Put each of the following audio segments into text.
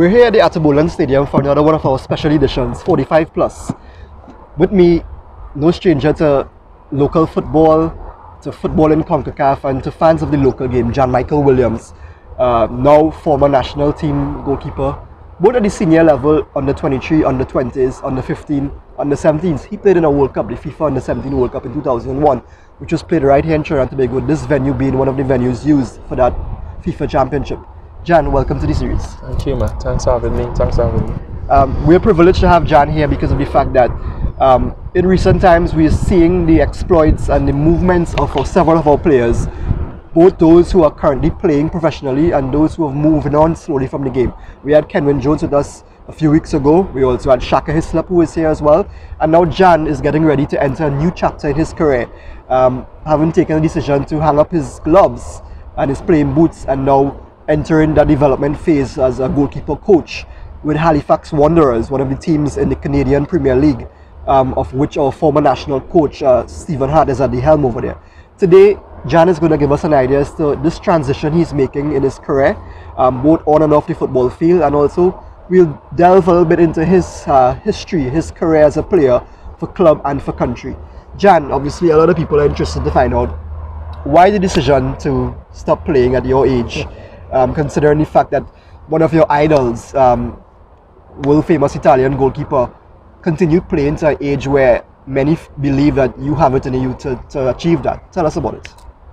We're here at the Atabulan Stadium for another one of our special editions, 45 plus. With me, no stranger to local football, to football in CONCACAF, and to fans of the local game, John Michael Williams, now former national team goalkeeper, both at the senior level, under 23, under 20s, under 15, under 17s. He played in a World Cup, the FIFA under 17 World Cup in 2001, which was played right here in Trinidad and Tobago, this venue being one of the venues used for that FIFA championship. Jan, welcome to the series. Thank you, man. Thanks for having me. We're privileged to have Jan here because of the fact that in recent times we're seeing the exploits and the movements of several of our players, both those who are currently playing professionally and those who have moved on slowly from the game. We had Kenwin Jones with us a few weeks ago. We also had Shaka Hislop, who is here as well. And now Jan is getting ready to enter a new chapter in his career, having taken a decision to hang up his gloves and his playing boots and now entering the development phase as a goalkeeper coach with Halifax Wanderers, one of the teams in the Canadian Premier League, of which our former national coach Stephen Hart is at the helm over there. Today, Jan is going to give us an idea as to this transition he's making in his career, both on and off the football field, and also we'll delve a little bit into his history, his career as a player for club and for country. Jan, obviously a lot of people are interested to find out why the decision to stop playing at your age, considering the fact that one of your idols, world famous Italian goalkeeper, continued playing to an age where many believe that you have it in you to achieve that. Tell us about it.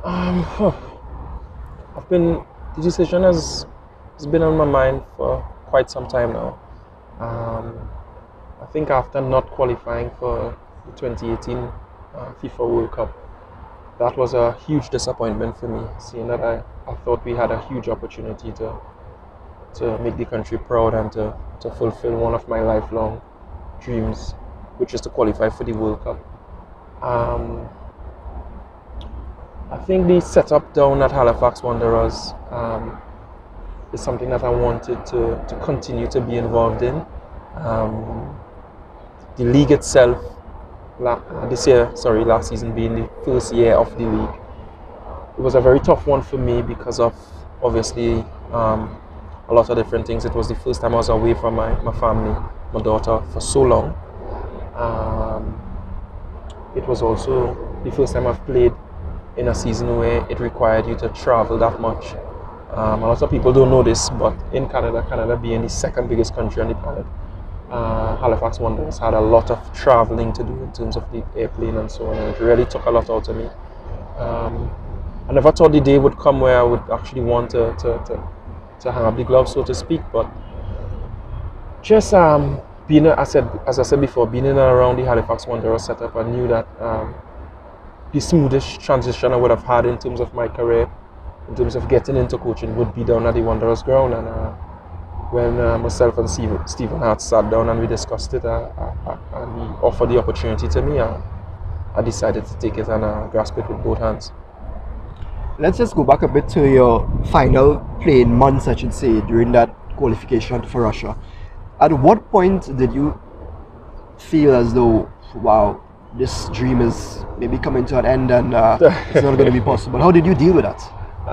The decision has been on my mind for quite some time now. I think after not qualifying for the 2018 FIFA World Cup, that was a huge disappointment for me, seeing that I thought we had a huge opportunity to make the country proud and to fulfill one of my lifelong dreams, which is to qualify for the World Cup. I think the setup down at Halifax Wanderers is something that I wanted to continue to be involved in. The league itself, last season being the first year of the league, it was a very tough one for me because of obviously a lot of different things. It was the first time I was away from my family, my daughter, for so long. It was also the first time I've played in a season where it required you to travel that much. A lot of people don't know this, but in Canada being the second biggest country on the planet, Halifax Wanderers had a lot of traveling to do in terms of the airplane and so on, and it really took a lot out of me. I never thought the day would come where I would actually want to hang up the gloves, so to speak, but just being, as I said before, being in and around the Halifax Wanderers setup, I knew that the smoothest transition I would have had in terms of my career, in terms of getting into coaching, would be down at the Wanderers ground. And when myself and Stephen Hart sat down and we discussed it, and he offered the opportunity to me, I decided to take it and grasp it with both hands. Let's just go back a bit to your final playing months, I should say, during that qualification for Russia. At what point did you feel as though, wow, this dream is maybe coming to an end and it's not going to be possible? How did you deal with that?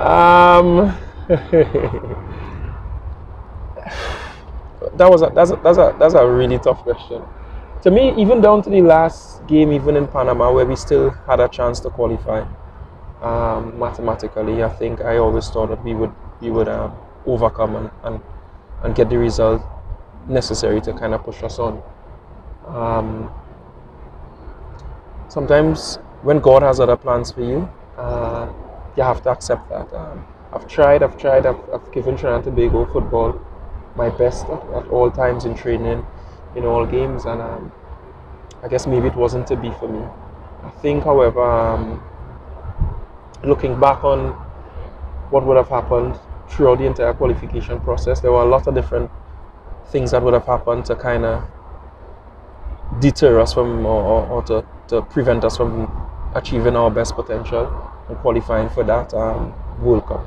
That's a really tough question. To me, even down to the last game, even in Panama, where we still had a chance to qualify, mathematically, I think I always thought that we would overcome and get the result necessary to kind of push us on. Sometimes when God has other plans for you, you have to accept that. I've given Trinidad and Tobago football my best at all times in training, in all games, and I guess maybe it wasn't to be for me. I think, however, looking back on what would have happened throughout the entire qualification process, there were a lot of different things that would have happened to kind of deter us from or to prevent us from achieving our best potential and qualifying for that World Cup.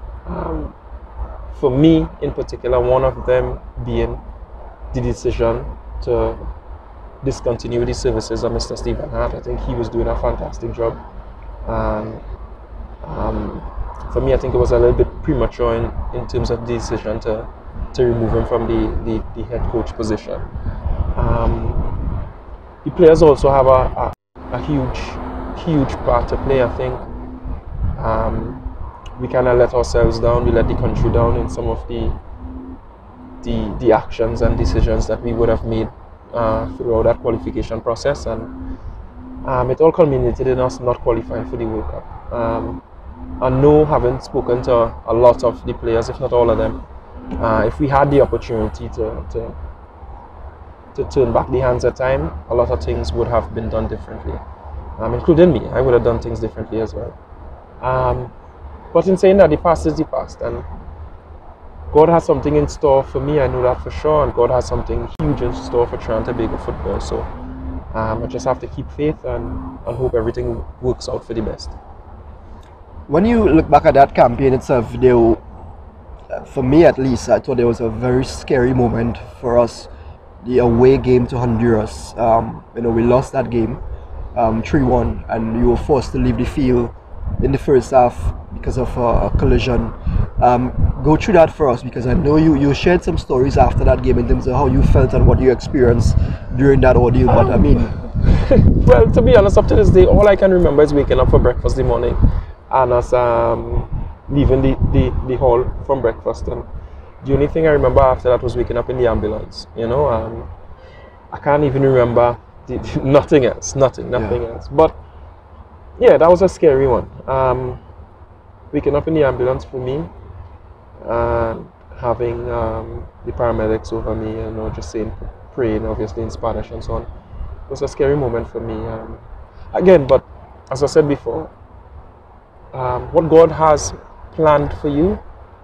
For me in particular, one of them being the decision to discontinue the services of Mr. Stephen Hart. I think he was doing a fantastic job, and for me, I think it was a little bit premature in terms of the decision to to remove him from the head coach position. The players also have a huge part to play, I think. We kind of let ourselves down, we let the country down in some of the actions and decisions that we would have made throughout that qualification process, and it all culminated in us not qualifying for the World Cup. And no, having spoken to a lot of the players, if not all of them, if we had the opportunity to turn back the hands of time, a lot of things would have been done differently, including me. I would have done things differently as well. But in saying that, the past is the past, and God has something in store for me, I know that for sure, and God has something huge in store for Trinidad and Tobago football. So I just have to keep faith and hope everything works out for the best. When you look back at that campaign itself, for me at least, I thought there was a very scary moment for us. The away game to Honduras, we lost that game 3-1, and you were forced to leave the field in the first half because of a collision. Go through that for us, because I know you shared some stories after that game in terms of how you felt and what you experienced during that ordeal. But I mean, well, to be honest, up to this day, all I can remember is waking up for breakfast in the morning and us leaving the hall from breakfast, and the only thing I remember after that was waking up in the ambulance. I can't even remember nothing else. But yeah, that was a scary one. Waking up in the ambulance for me, and having the paramedics over me, just saying, praying obviously in Spanish and so on. It was a scary moment for me. Again, but as I said before, what God has planned for you,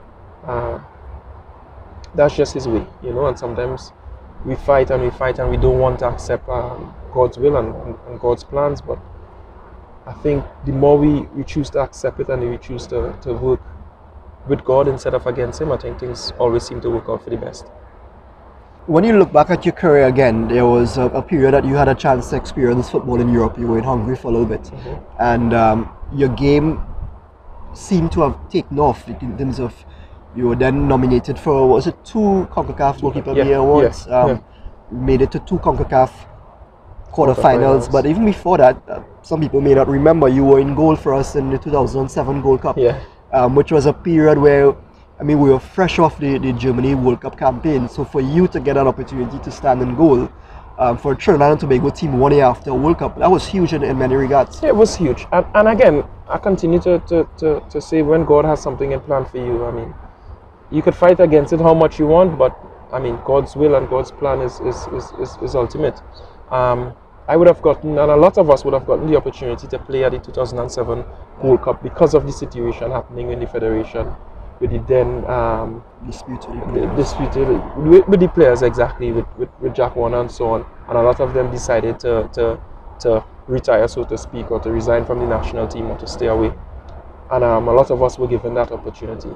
that's just His way, and sometimes we fight and we don't want to accept God's will and God's plans, but I think the more we choose to accept it and we choose to work with God instead of against Him, I think things always seem to work out for the best. When you look back at your career again, there was a period that you had a chance to experience football in Europe. You were in Hungary for a little bit, and your game seemed to have taken off in terms of, you were then nominated for, was it 2 CONCACAF Goalkeeper of the Year awards? Made it to 2 CONCACAF quarterfinals, but even before that, some people may not remember, you were in goal for us in the 2007 Gold Cup, which was a period where, we were fresh off the Germany World Cup campaign. So for you to get an opportunity to stand in goal for Trinidad and Tobago team 1 year after World Cup, that was huge in many regards. Yeah, it was huge. And again, I continue to say, when God has something in plan for you, you could fight against it how much you want, but God's will and God's plan is ultimate. I would have gotten, and a lot of us would have gotten, the opportunity to play at the 2007 Gold Cup because of the situation happening in the federation with the then disputed with the players, exactly, with Jack Warner and so on, and a lot of them decided to retire, so to speak, or to resign from the national team or to stay away, and a lot of us were given that opportunity.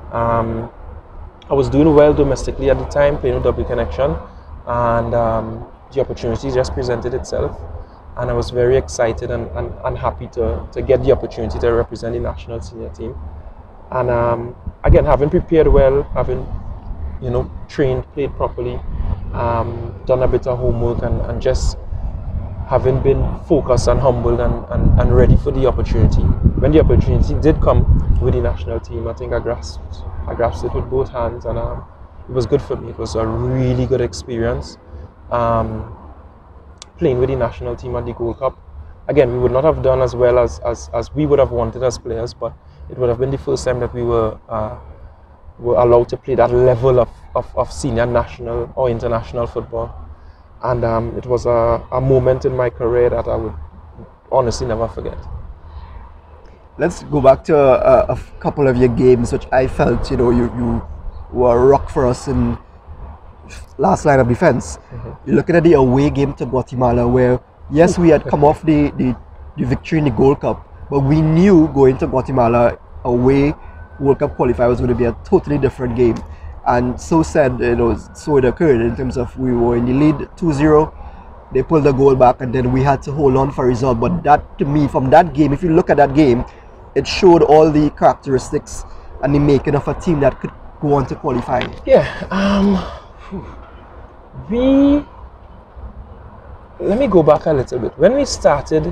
I was doing well domestically at the time, playing with Double Connection, and the opportunity just presented itself, and I was very excited and happy to get the opportunity to represent the national senior team. And again, having prepared well, having trained, played properly, done a bit of homework, and just having been focused and humbled and ready for the opportunity. When the opportunity did come with the national team, I think I grasped it with both hands, and it was good for me. It was a really good experience. Playing with the national team at the Gold Cup. Again, we would not have done as well as we would have wanted as players, but it would have been the first time that we were allowed to play that level of senior national or international football. And it was a moment in my career that I would honestly never forget. Let's go back to a couple of your games, which I felt, you were a rock for us in last line of defense. You're looking at the away game to Guatemala, where yes, we had come off the victory in the Gold Cup, but we knew going to Guatemala away World Cup qualifier was going to be a totally different game. And so it occurred in terms of, we were in the lead 2-0, they pulled the goal back, and then we had to hold on for a result. But that, to me, from that game, if you look at that game, it showed all the characteristics and the making of a team that could go on to qualify? Yeah, let me go back a little bit. When we started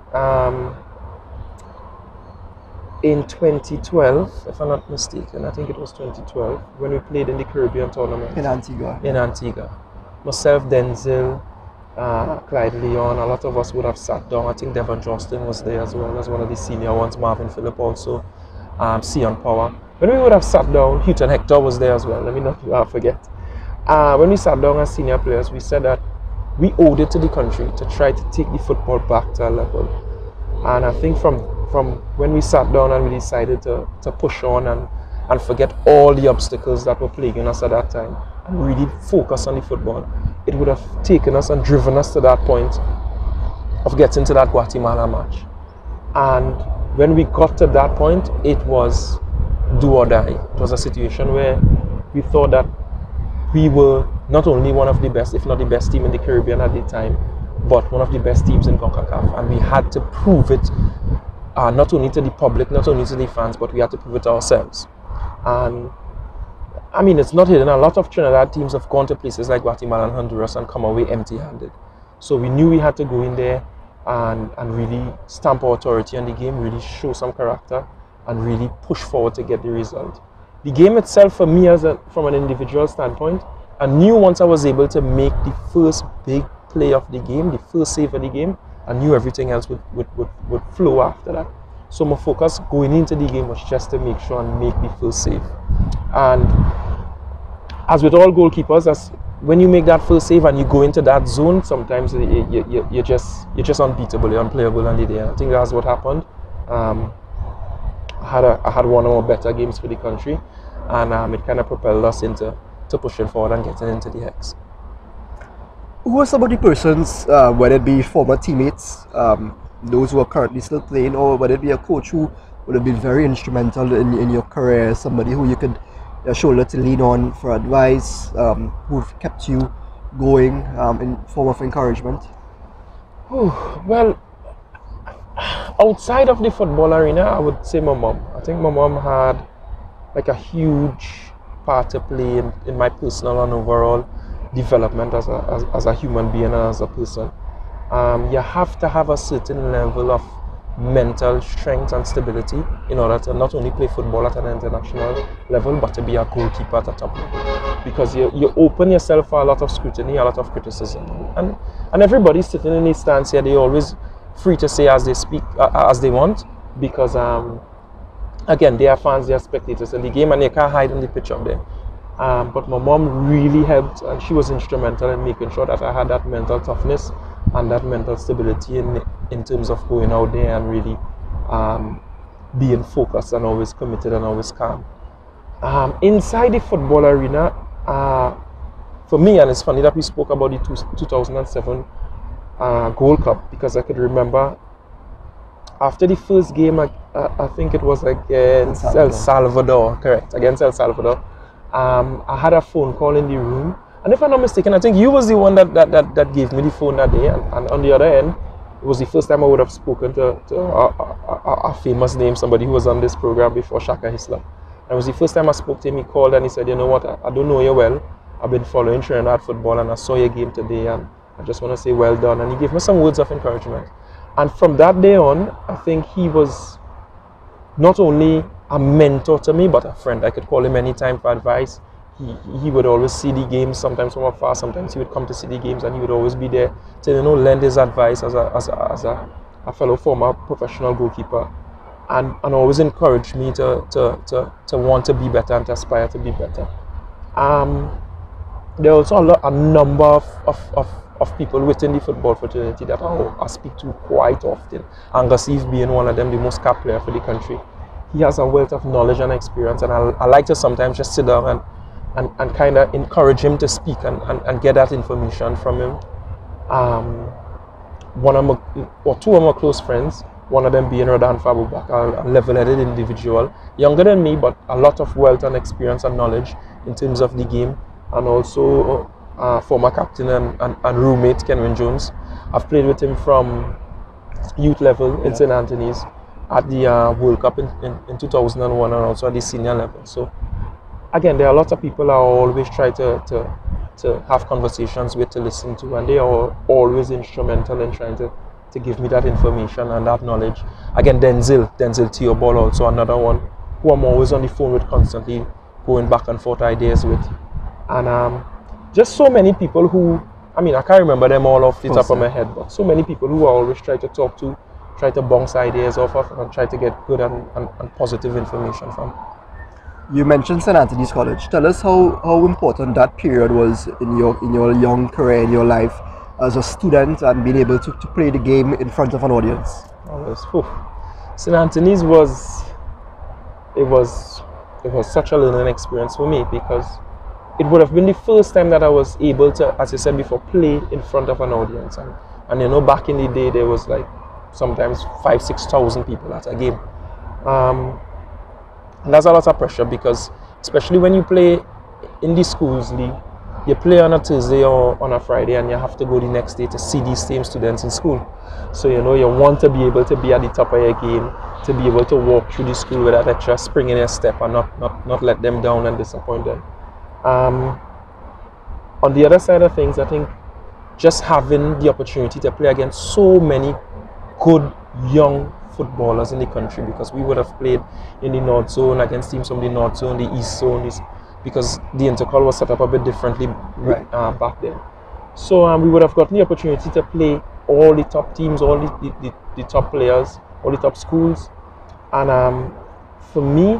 in 2012, if I'm not mistaken, I think it was 2012, when we played in the Caribbean tournament. In Antigua. In Antigua. Myself, Denzel, Clyde Leon, a lot of us would have sat down. I think Devon Johnston was there as well as one of the senior ones, Marvin Phillip also, Sion Power. When we would have sat down, Houghton Hector was there as well, let me not forget. When we sat down as senior players, we said that we owed it to the country to try to take the football back to a level. And I think from when we sat down and we decided to push on and forget all the obstacles that were plaguing us at that time and really focus on the football, it would have taken us and driven us to that point of getting to that Guatemala match. And when we got to that point, it was do or die. It was a situation where we thought that we were not only one of the best, if not the best team in the Caribbean at the time, but one of the best teams in CONCACAF. And we had to prove it not only to the public, not only to the fans, but we had to prove it to ourselves. And I mean, it's not hidden. A lot of Trinidad teams have gone to places like Guatemala and Honduras and come away empty-handed. So we knew we had to go in there and really stamp our authority on the game, really show some character, and really push forward to get the result. The game itself, for me, from an individual standpoint, I knew once I was able to make the first big play of the game, the first save of the game, I knew everything else would flow after that. So my focus going into the game was just to make sure and make the first save. And as with all goalkeepers, when you make that first save and you go into that zone, sometimes you're just unbeatable, you're unplayable on the day. And I think that's what happened. I had one of our better games for the country, and it kind of propelled us into pushing forward and getting into the Hex. Who are some of the persons, whether it be former teammates, those who are currently still playing, or whether it be a coach who would have been very instrumental in your career, somebody who you could shoulder to lean on for advice, who've kept you going in form of encouragement? Well, outside of the football arena, I would say my mom. I think my mom had like a huge part to play in my personal and overall development as a human being and as a person. You have to have a certain level of mental strength and stability in order to not only play football at an international level, but to be a goalkeeper at a top level. Because you open yourself for a lot of scrutiny, a lot of criticism. And everybody's sitting in these stands here, they're always free to say as they speak, as they want, because again, they are fans, they are spectators in the game, and they can't hide in the pitch up there. But my mom really helped, and she was instrumental in making sure that I had that mental toughness and that mental stability in terms of going out there and really being focused and always committed and always calm. Inside the football arena, for me, and it's funny that we spoke about the 2007 Gold Cup, because I could remember after the first game, I think it was against El Salvador, correct, against El Salvador. I had a phone call in the room, and if I'm not mistaken, I think you was the one that gave me the phone that day, and on the other end, it was the first time I would have spoken to a famous name, somebody who was on this program before, Shaka Hislam. And it was the first time I spoke to him. He called and he said, you know what, I don't know you well, I've been following Trinidad football and I saw your game today, and I just want to say well done. And he gave me some words of encouragement. And from that day on, I think he was not only a mentor to me, but a friend. I could call him anytime for advice. He would always see the games, sometimes from afar, sometimes he would come to see the games, and he would always be there to, you know, lend his advice as a fellow former professional goalkeeper, and always encourage me to want to be better and to aspire to be better. There are also a number of people within the football fraternity that I speak to quite often. Angus Eve being one of them, the most capped player for the country. He has a wealth of knowledge and experience, and I like to sometimes just sit down and kind of encourage him to speak and get that information from him. Two of my close friends, one of them being Rodan Fabubak, a level-headed individual, younger than me, but a lot of wealth and experience and knowledge in terms of the game, and also former captain and roommate Kenwin Jones. I've played with him from youth level in St. Anthony's, at the World Cup in 2001, and also at the senior level. So again, there are lots of people I always try to have conversations with, to listen to, and they are always instrumental in trying to give me that information and that knowledge. Again, Denzel Theobald, also another one who I'm always on the phone with, constantly going back and forth ideas with. And just so many people who, I mean, I can't remember them all off the top of my head, but so many people who I always try to talk to, try to bounce ideas off of, and try to get good and positive information from. You mentioned St. Anthony's College. Tell us how important that period was in your young career, in your life as a student, and being able to play the game in front of an audience. St. Anthony's was such a learning experience for me, because it would have been the first time that I was able to, as I said before, play in front of an audience. And you know, back in the day, there was like sometimes 5,000-6,000 people at a game. And that's a lot of pressure, because especially when you play in the schools league, you play on a Thursday or on a Friday, and you have to go the next day to see these same students in school. So you know, you want to be able to be at the top of your game, to be able to walk through the school with that extra spring in your step, and not let them down and disappoint them. On the other side of things, I think just having the opportunity to play against so many good young footballers in the country, because we would have played in the North Zone against teams from the North Zone, the East Zone, because the intercall was set up a bit differently back then. So we would have gotten the opportunity to play all the top teams, all the top players, all the top schools, and for me,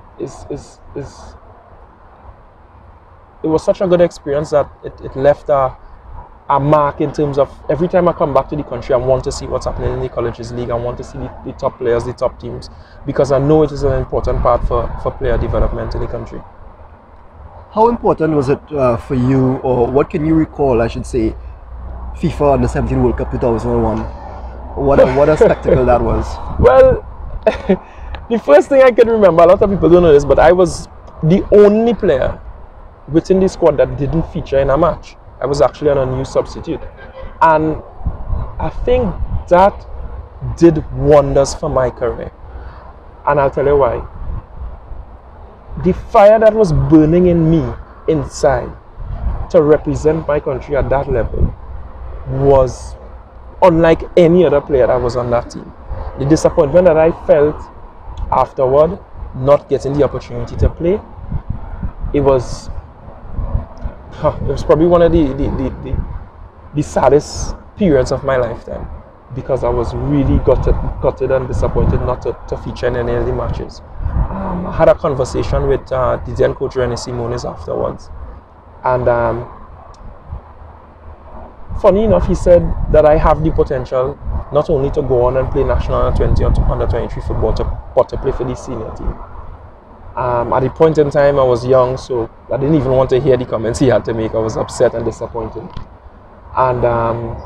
it was such a good experience that it left a mark in terms of every time I come back to the country, I want to see what's happening in the colleges league. I want to see the top players, the top teams, because I know it is an important part for player development in the country. How important was it for you, or what can you recall, I should say, FIFA Under-17 World Cup 2001? What a spectacle that was. Well, the first thing I can remember, a lot of people don't know this, but I was the only player within the squad that didn't feature in a match. I was actually on a new substitute, and I think that did wonders for my career, and I'll tell you why. The fire that was burning in me inside to represent my country at that level was unlike any other player that was on that team. The disappointment that I felt afterward, not getting the opportunity to play, it was probably one of the saddest periods of my lifetime, because I was really gutted and disappointed not to feature in any of the matches. I had a conversation with the then coach Rene Simoes afterwards, and funny enough, he said that I have the potential not only to go on and play national under-20 or under-23 football, but to play for the senior team. At the point in time, I was young, so I didn't even want to hear the comments he had to make. I was upset and disappointed. And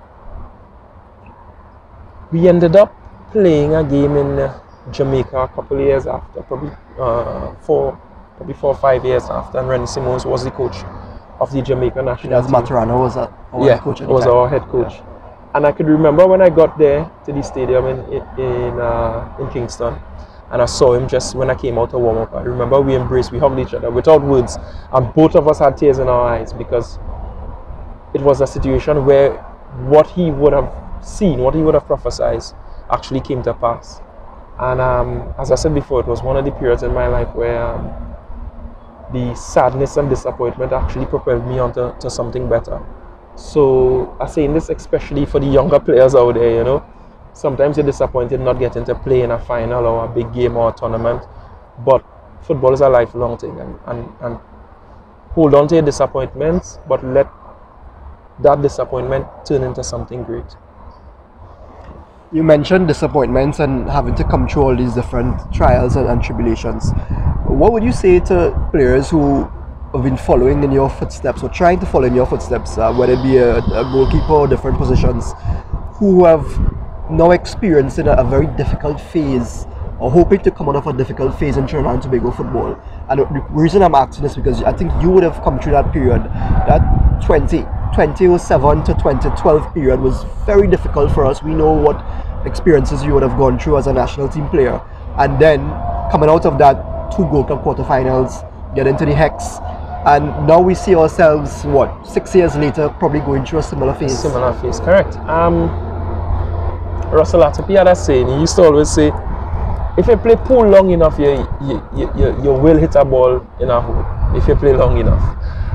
we ended up playing a game in Jamaica a couple of years after, probably 4 or 5 years after, and Rene Simoes was the coach of the Jamaica national team. Maturano was our coach at the time. Was our head coach. Yeah. And I could remember when I got there to the stadium in Kingston, and I saw him just when I came out to warm up. I remember we embraced, we hugged each other without words, and both of us had tears in our eyes, because it was a situation where what he would have seen, what he would have prophesied, actually came to pass. And as I said before, it was one of the periods in my life where the sadness and disappointment actually propelled me onto something better. So I'm saying this especially for the younger players out there, you know. Sometimes you're disappointed not getting to play in a final or a big game or a tournament, but football is a lifelong thing, and hold on to your disappointments, but let that disappointment turn into something great. You mentioned disappointments and having to come through all these different trials and tribulations. What would you say to players who have been following in your footsteps, or trying to follow in your footsteps, whether it be a goalkeeper or different positions, who have now experienced in a very difficult phase, or hoping to come out of a difficult phase in Trinidad and Tobago football? And the reason I'm asking this, because I think you would have come through that period. That 2007 to 2012 period was very difficult for us. We know what experiences you would have gone through as a national team player, and then coming out of that, 2 Gold Cup quarterfinals, get into the hex. And now we see ourselves, what, 6 years later, probably going through a similar phase. Similar phase, correct. Russell Atipi had a saying, he used to always say, if you play pool long enough, you will hit a ball in a hole, if you play long enough.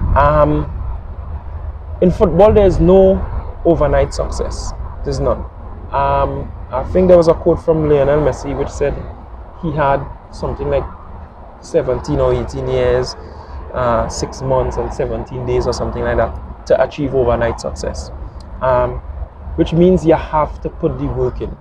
In football, there's no overnight success. There's none. I think there was a quote from Lionel Messi which said he had something like 17 or 18 years, 6 months and 17 days or something like that to achieve overnight success. Which means you have to put the work in.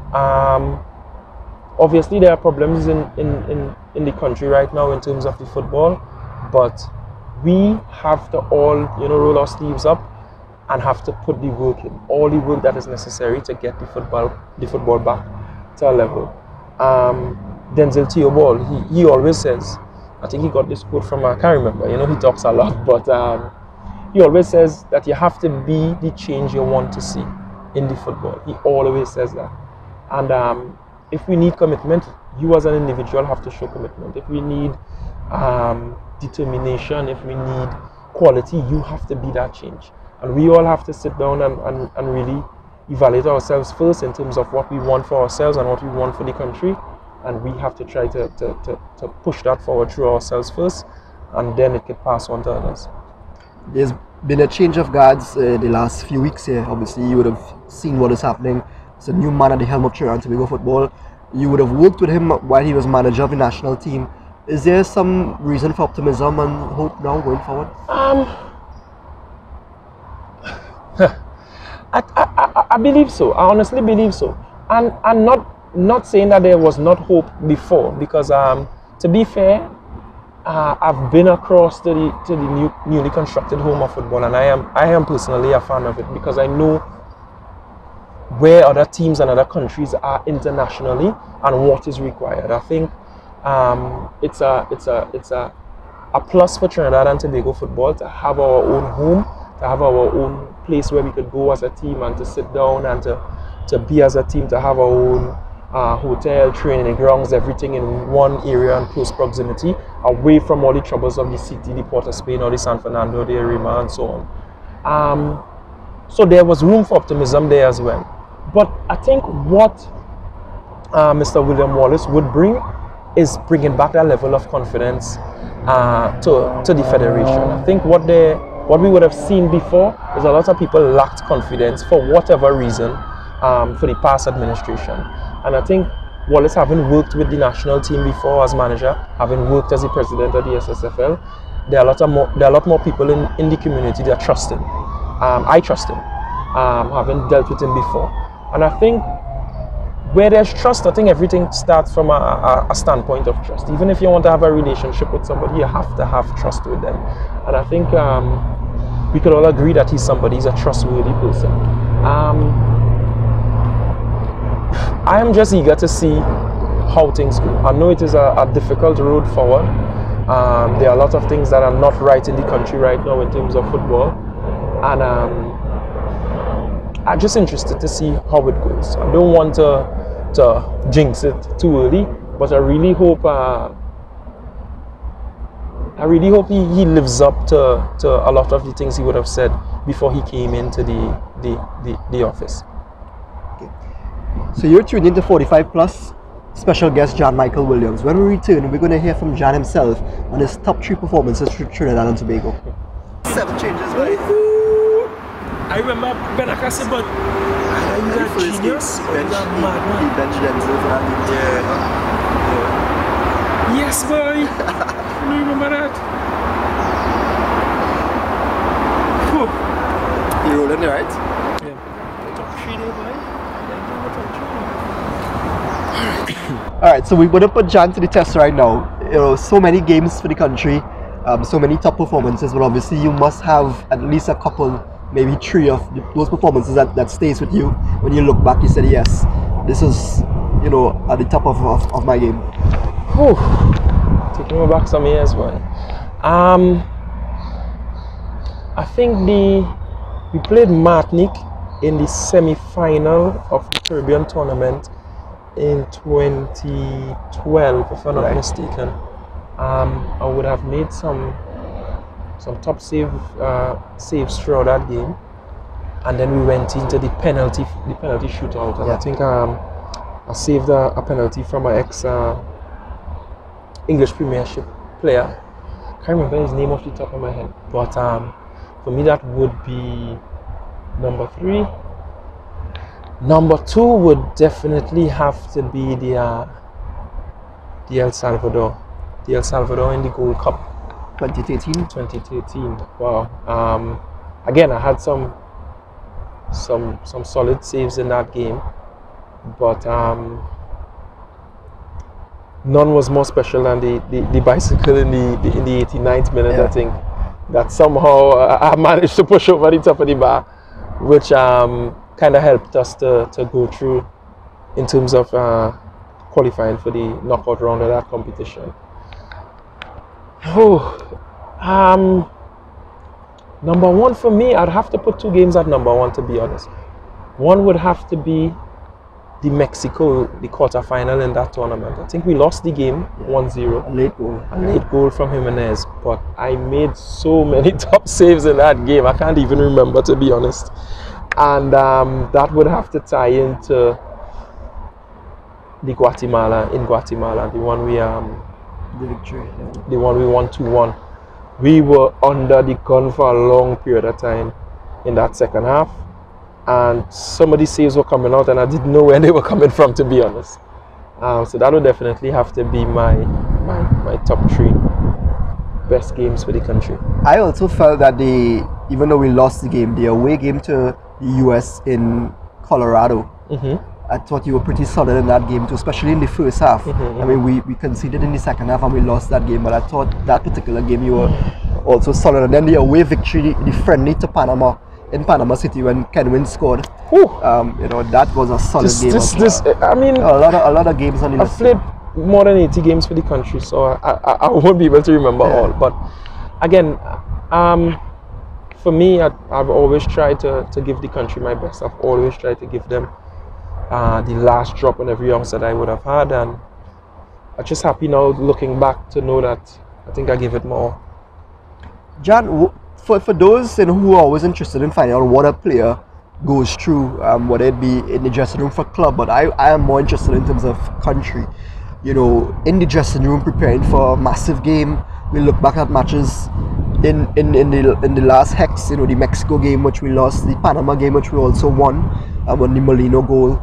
Obviously, there are problems in the country right now in terms of the football, but we have to all, roll our sleeves up and have to put the work in, all the work that is necessary to get the football back to a level. Denzel Theobald, he always says, I think he got this quote from, I can't remember, he talks a lot, but he always says that you have to be the change you want to see in the football. He always says that. And if we need commitment, you as an individual have to show commitment. If we need determination, if we need quality, you have to be that change. And we all have to sit down and really evaluate ourselves first in terms of what we want for ourselves and what we want for the country. And we have to try to push that forward through ourselves first, and then it can pass on to others. There's been a change of guards the last few weeks here. Obviously, you would have seen what is happening. It's a new man at the helm of Trinidad and Tobago football. You would have worked with him while he was manager of the national team. Is there some reason for optimism and hope now going forward? I believe so. I honestly believe so. And I'm not saying that there was not hope before, because to be fair, I've been across to the newly constructed home of football, and I am personally a fan of it because I know where other teams and other countries are internationally and what is required. I think it's a plus for Trinidad and Tobago football to have our own home, to have our own place where we could go as a team and to sit down and to be as a team, to have our own hotel, training grounds, everything in one area and close proximity, away from all the troubles of the city, the Port of Spain or the San Fernando, the Arima and so on. So there was room for optimism there as well. But I think what Mr. William Wallace would bring is bringing back that level of confidence to the federation. I think what we would have seen before is a lot of people lacked confidence for whatever reason for the past administration. And I think Wallace, having worked with the national team before as manager, having worked as the president of the SSFL, there are a lot more people in the community that trust him. I trust him, having dealt with him before. And I think where there's trust, I think everything starts from a standpoint of trust. Even if you want to have a relationship with somebody, you have to have trust with them. And I think we could all agree that he's a trustworthy person. I am just eager to see how things go. I know it is a difficult road forward. There are a lot of things that are not right in the country right now in terms of football. And I'm just interested to see how it goes. I don't want to jinx it too early, but I really hope he lives up to a lot of the things he would have said before he came into the office. Okay. So you're tuned into 45 Plus, special guest John Michael Williams. When we return, we're going to hear from John himself on his top 3 performances through Trinidad and Tobago. 7 changes, right? I remember Benakasi, but he's a genius. He benched Denzel for that. Yeah. Yes, boy. I remember that. Whew. You rolling, right? Yeah. Top 3 there, boy. Alright, so we're going to put John to the test right now. So many games for the country, so many top performances, but obviously you must have at least a couple, maybe 3 of those performances that stays with you. When you look back, you said, yes, this is, at the top of my game. Whew. Taking me back some years, boy. I think we played Martinique in the semi-final of the Caribbean tournament in 2012, if I'm not mistaken. I would have made some top saves throughout that game, and then we went into the penalty shootout, and I think I saved a penalty from my ex English Premiership player. I can't remember his name off the top of my head, but for me that would be number 3. Number 2 would definitely have to be the El Salvador in the Gold Cup 2013. Wow. Again, I had some solid saves in that game, but none was more special than the bicycle in the 89th minute. Yeah. I think that somehow I managed to push over the top of the bar, which kind of helped us to go through in terms of qualifying for the knockout round of that competition. Number 1 for me, I'd have to put 2 games at number 1, to be honest. One would have to be the Mexico, the quarterfinal in that tournament. I think we lost the game 1-0. A late goal from Jimenez, but I made so many top saves in that game. I can't even remember, to be honest. And that would have to tie into the Guatemala, the one we the victory, the one we won 2-1. We were under the gun for a long period of time in that second half, and some of the saves were coming out, and I didn't know where they were coming from, to be honest. So that would definitely have to be my top 3 best games for the country. I also felt that even though we lost the game, the away game to the US in Colorado, I thought you were pretty solid in that game too, especially in the first half. I mean, we conceded in the second half and we lost that game, but I thought that particular game you were also solid. And then the away victory, the friendly to Panama in Panama City when Kenwin scored. That was a solid game. I mean, a lot of games on the list. I've played more than 80 games for the country, so I won't be able to remember all. But again, for me, I've always tried to give the country my best. I've always tried to give them the last drop on every ounce that I would have had, and I'm just happy now looking back to know that I think I gave it more. Jan, for those who are always interested in finding out what a player goes through, whether it be in the dressing room for club, but I am more interested in terms of country. In the dressing room preparing for a massive game. We look back at matches in the last hex, the Mexico game which we lost, the Panama game which we also won, on the Molino goal,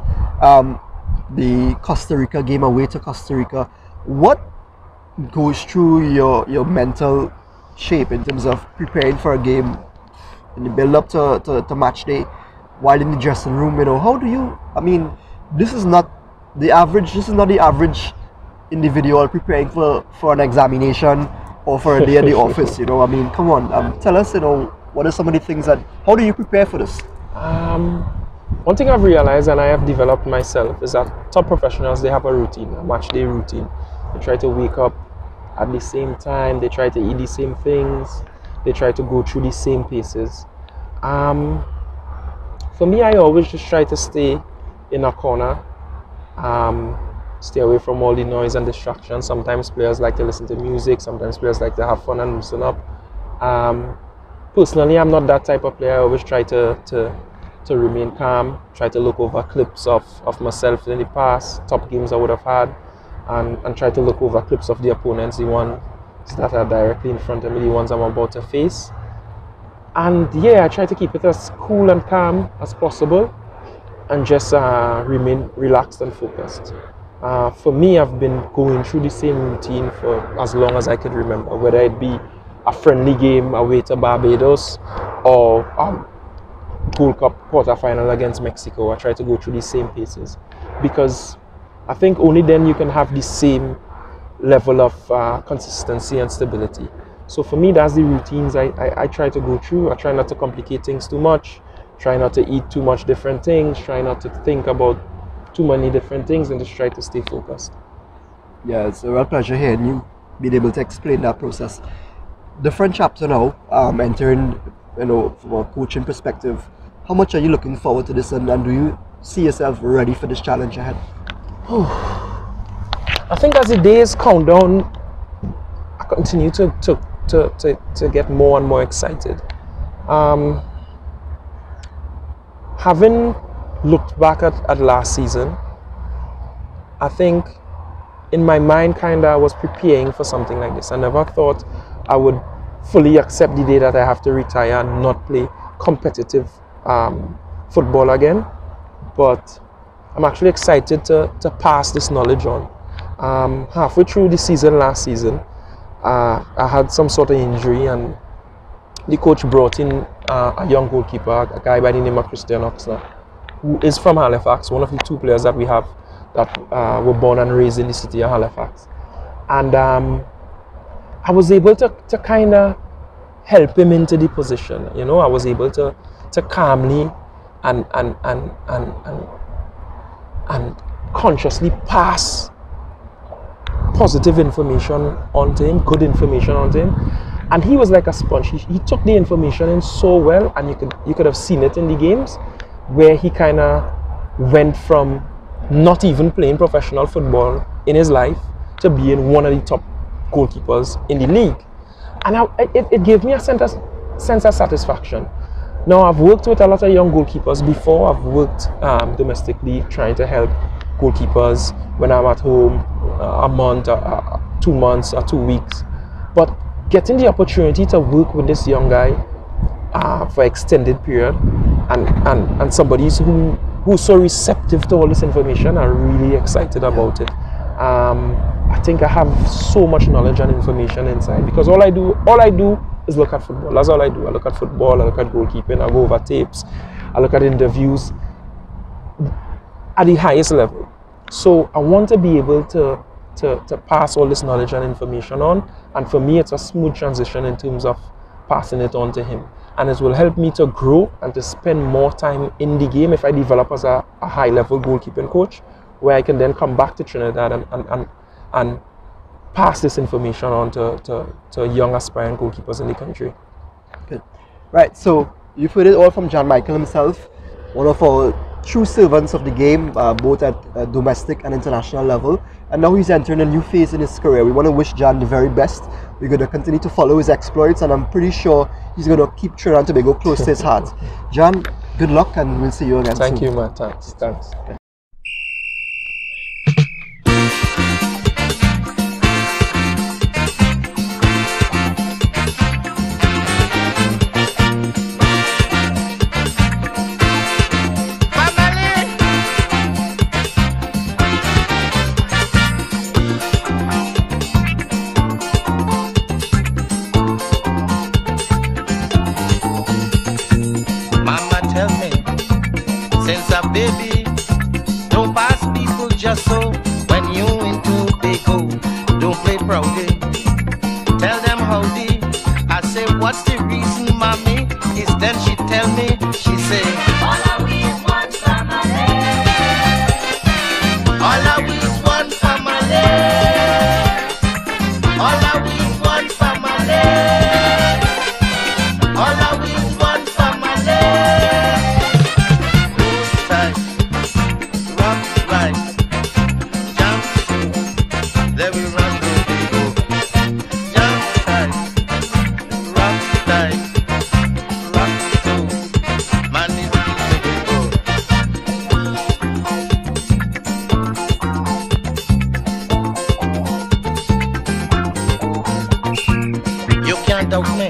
the Costa Rica game away to Costa Rica. What goes through your mental shape in terms of preparing for a game in the build up to match day, while in the dressing room? How do you, this is not the average individual preparing for an examination or for a day at the office. Come on, tell us, what are some of the things how do you prepare for this? One thing I've realized, and I have developed myself, is that top professionals, they have a routine, a match day routine. They try to wake up at the same time, they try to eat the same things, they try to go through the same paces. For me, I always just try to stay in a corner, stay away from all the noise and distractions. Sometimes players like to listen to music, sometimes players like to have fun and loosen up. Personally, I'm not that type of player. I always try to remain calm, try to look over clips of myself in the past, top games I would have had, and try to look over clips of the opponents, the ones that are directly in front of me, the ones I'm about to face. And yeah, I try to keep it as cool and calm as possible and just remain relaxed and focused. For me, I've been going through the same routine for as long as I can remember, whether it be a friendly game away to Barbados or Gold Cup quarterfinal against Mexico. I try to go through the same paces because I think only then you can have the same level of consistency and stability. So for me, that's the routines I try to go through. I try not to complicate things too much, try not to eat too much different things, try not to think about too many different things, and just try to stay focused. Yeah, it's a real pleasure hearing you being able to explain that process. Different chapter now, entering, from a coaching perspective. How much are you looking forward to this, and do you see yourself ready for this challenge ahead? I think as the days count down continue to get more and more excited. Having looked back at last season, I think in my mind I was preparing for something like this. I never thought I would fully accept the day that I have to retire and not play competitive football again. But I'm actually excited to pass this knowledge on. Halfway through the season last season, I had some sort of injury, and the coach brought in a young goalkeeper, a guy by the name of Christian Oxner, who is from Halifax, one of the 2 players that we have that were born and raised in the city of Halifax. And I was able to kind of help him into the position. You know, I was able to calmly and consciously pass positive information onto him, good information onto him. And he was like a sponge. He took the information in so well, and you could have seen it in the games where he kind of went from not even playing professional football in his life to being one of the top goalkeepers in the league. And it gave me a sense of satisfaction. Now, I've worked with a lot of young goalkeepers before. I've worked domestically trying to help goalkeepers when I'm at home, a month, 2 months, or 2 weeks. But getting the opportunity to work with this young guy for extended period, and somebody who's so receptive to all this information, I'm really excited about it. I think I have so much knowledge and information inside, because all I do is look at football. That's all I do. I look at football, I look at goalkeeping, I go over tapes, I look at interviews at the highest level. So I want to be able to pass all this knowledge and information on, and for me it's a smooth transition in terms of passing it on to him. And it will help me to grow and to spend more time in the game if I develop as a high-level goalkeeping coach, where I can then come back to Trinidad and pass this information on to young aspiring goalkeepers in the country. Good. Right, so you've heard it all from John Michael himself, one of our true servants of the game, both at domestic and international level. And now he's entering a new phase in his career. We want to wish John the very best. We're going to continue to follow his exploits, and I'm pretty sure he's going to keep Trinidad and Tobago close to his heart. John, good luck, and we'll see you again soon. Thank you, man. Thanks. Baby, don't pass people just so. When you in Tobago, don't play proudly. Tell them howdy. I say, what's the reason, mommy? Is then she tell me, she say, all of we is one family. All of we is one family. All of we is one family. All of we is one family. Doubt me.